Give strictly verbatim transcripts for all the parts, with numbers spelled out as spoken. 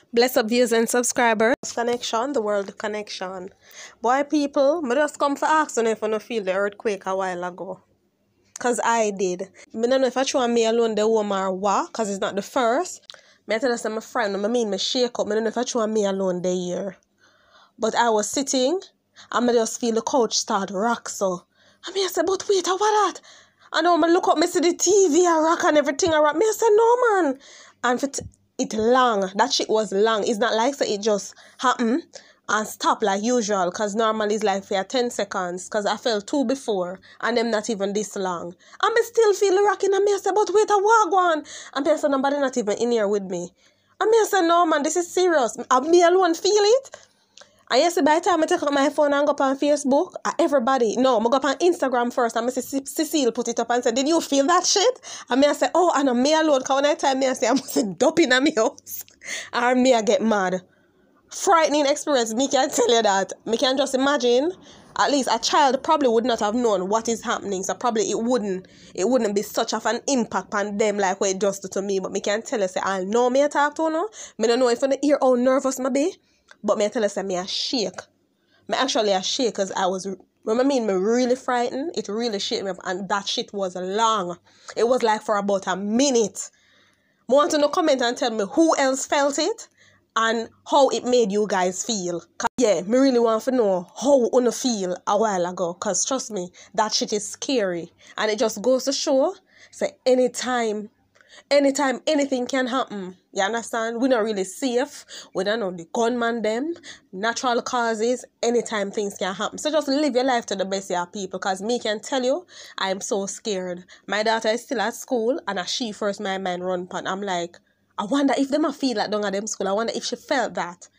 Bless up viewers and subscribers. Connection, the world connection. Boy people, I just come for asking if I no feel the earthquake a while ago. Cause I did. I don't know if I show me alone the home or what, cause it's not the first. I tell us I'm a friend, I mean me shake up. I don't know if I show me alone the year. But I was sitting and I just feel the couch start rock so. And I said, but wait, what that? And now I look up, I see the T V a rock and everything a rock. I said, no man. And for it long. That shit was long. It's not like so it just happened and stop like usual. Because normally it's like for ten seconds. Because I felt two before. And them not even this long. And I still feel the rocking. And I said, but wait, a walk one. And I said, nobody not even in here with me. And I said, no man, this is serious. And me alone feel it. And yesterday, by the time I take out my phone and go up on Facebook, everybody, no, I go up on Instagram first, and I see Cecile put it up and said, did you feel that shit? And me I say, oh, and me alone, because when I tell me, I say, I must dump in my house. Or me I get mad. Frightening experience, me can tell you that. Me can just imagine, at least a child probably would not have known what is happening, so probably it wouldn't, it wouldn't be such of an impact on them like what it does to me, but me can tell you, say, I know me I talk to no, me don't know if I hear how nervous I be. But me I tell you, say, me a shake. Me actually a shake because I was, remember I mean, me really frightened. It really shook me up and that shit was long. It was like for about a minute. I want to know comment and tell me who else felt it and how it made you guys feel. Yeah, me really want to know how you feel a while ago because trust me, that shit is scary. And it just goes to show, say, anytime Anytime anything can happen, you understand? We're not really safe. We don't know the gunman them, natural causes, anytime things can happen. So just live your life to the best, yeah, people, because me can tell you, I am so scared. My daughter is still at school, and as she first my mind run pan, I'm like, I wonder if them a feel like down at them school. I wonder if she felt that.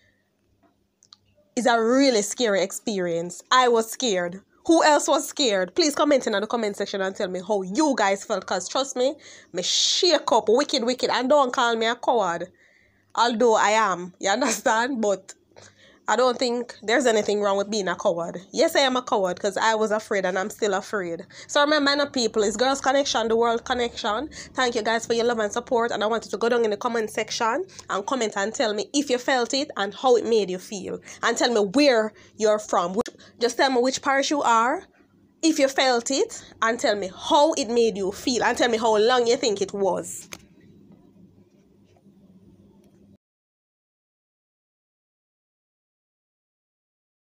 It's a really scary experience. I was scared. Who else was scared? Please comment in the comment section and tell me how you guys felt. Because trust me, me shake up wicked, wicked. And don't call me a coward. Although I am. You understand? But I don't think there's anything wrong with being a coward. Yes, I am a coward because I was afraid and I'm still afraid. So remember, my people, it's Girls Connection, the world connection. Thank you guys for your love and support. And I want you to go down in the comment section and comment and tell me if you felt it and how it made you feel. And tell me where you're from. Just tell me which parish you are, if you felt it, and tell me how it made you feel. And tell me how long you think it was.